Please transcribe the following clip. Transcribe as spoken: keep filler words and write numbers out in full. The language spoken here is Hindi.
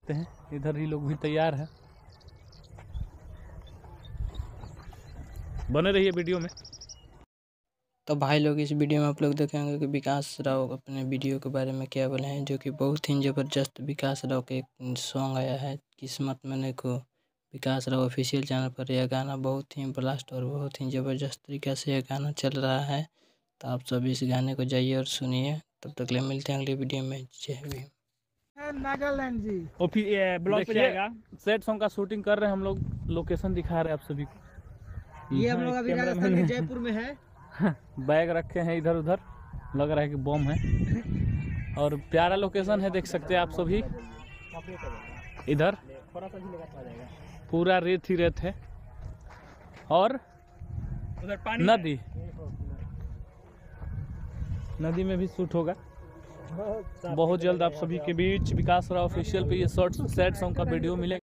हैं इधर ही लोग भी तैयार हैं। बने रहिए वीडियो में। तो भाई लोग इस वीडियो में आप लोग देखेंगे कि विकास राव अपने वीडियो के बारे में क्या बोले हैं, जो कि बहुत ही ज़बरदस्त विकास राव के एक सॉन्ग आया है किस्मत में देखो। विकास राव ऑफिशियल चैनल पर यह गाना बहुत ही ब्लास्ट और बहुत ही ज़बरदस्त तरीके से यह गाना चल रहा है। तो आप सब इस गाने को जाइए और सुनिए। तब तक ले मिलते हैं अगले वीडियो में। जय भीम। नागालैंड जी और फिर ये ब्लॉग पे जाएगा। सेट सॉन्ग का शूटिंग कर रहे हैं हम लोग, लोकेशन दिखा रहे हैं आप सभी को। ये हम लोग अभी राजस्थान के जयपुर में है। बैग रखे हैं इधर उधर, लग रहा है कि बम है। और प्यारा लोकेशन है, देख सकते हैं आप सभी। इधर पूरा रेत ही रेत है और उधर पानी नदी नदी में भी शूट होगा बहुत जल्द। आप सभी के बीच विकास राव ऑफिशियल पे ये शॉर्ट सैड सॉन्ग का वीडियो मिलेगा।